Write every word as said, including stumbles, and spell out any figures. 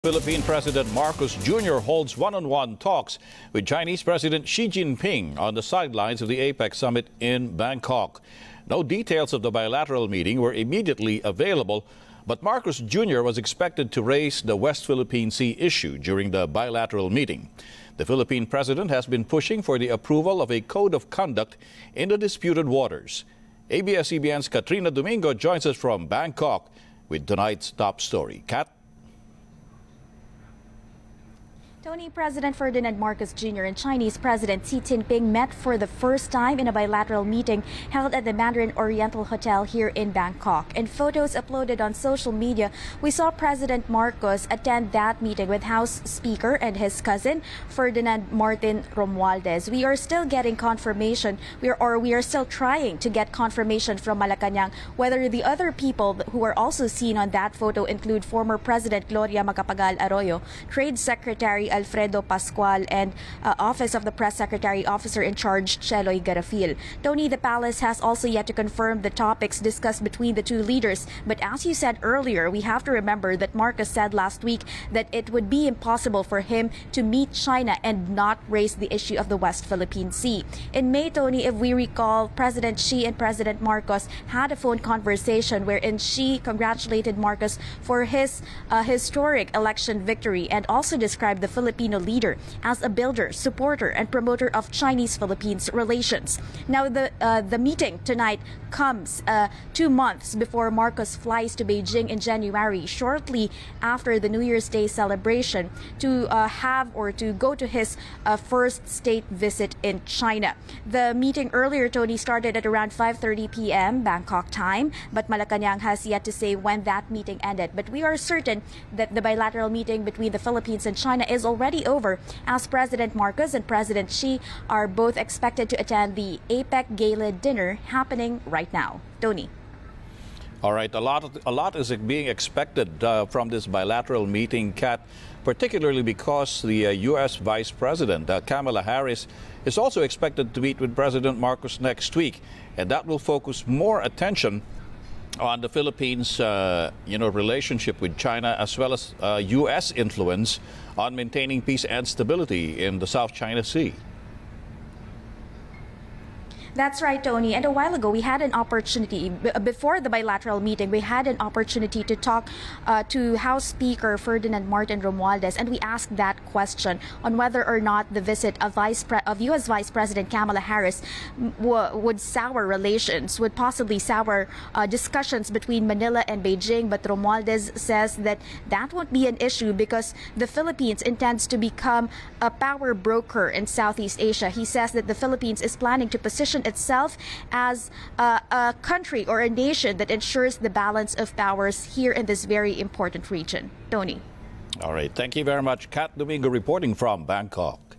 Philippine President Marcos Junior holds one-on-one talks with Chinese President Xi Jinping on the sidelines of the APEC summit in Bangkok. No details of the bilateral meeting were immediately available, but Marcos Junior was expected to raise the West Philippine Sea issue during the bilateral meeting. The Philippine president has been pushing for the approval of a code of conduct in the disputed waters. A B S C B N's Katrina Domingo joins us from Bangkok with tonight's top story. Kat? Tony, President Ferdinand Marcos Junior and Chinese President Xi Jinping met for the first time in a bilateral meeting held at the Mandarin Oriental Hotel here in Bangkok. In photos uploaded on social media, we saw President Marcos attend that meeting with House Speaker and his cousin, Ferdinand Martin Romualdez. We are still getting confirmation, we are, or we are still trying to get confirmation from Malacanang whether the other people who are also seen on that photo include former President Gloria Macapagal Arroyo, Trade Secretary Alfredo Pascual, and uh, Office of the Press Secretary Officer in Charge Cheloy Garafil. Tony, the palace has also yet to confirm the topics discussed between the two leaders. But as you said earlier, we have to remember that Marcos said last week that it would be impossible for him to meet China and not raise the issue of the West Philippine Sea. In May, Tony, if we recall, President Xi and President Marcos had a phone conversation wherein Xi congratulated Marcos for his uh, historic election victory and also described the Filipino leader as a builder, supporter, and promoter of Chinese-Philippines relations. Now, the uh, the meeting tonight comes uh, two months before Marcos flies to Beijing in January, shortly after the New Year's Day celebration, to uh, have or to go to his uh, first state visit in China. The meeting earlier, Tony, started at around five thirty p m Bangkok time, but Malacanang has yet to say when that meeting ended. But we are certain that the bilateral meeting between the Philippines and China is already over, as President Marcos and President Xi are both expected to attend the APEC Gala dinner happening right now. Tony. All right, a lot, of, a lot is being expected uh, from this bilateral meeting, Kat, particularly because the uh, U S Vice President, uh, Kamala Harris, is also expected to meet with President Marcos next week, and that will focus more attention on the Philippines' uh, you know, relationship with China, as well as uh, U S influence on maintaining peace and stability in the South China Sea. That's right, Tony. And a while ago, we had an opportunity, before the bilateral meeting, we had an opportunity to talk uh, to House Speaker Ferdinand Martin Romualdez, and we asked that question on whether or not the visit of, Vice Pre of U S Vice President Kamala Harris would sour relations, would possibly sour uh, discussions between Manila and Beijing. But Romualdez says that that won't be an issue because the Philippines intends to become a power broker in Southeast Asia. He says that the Philippines is planning to position itself as a, a country or a nation that ensures the balance of powers here in this very important region. Tony. All right. Thank you very much. Kat Domingo reporting from Bangkok.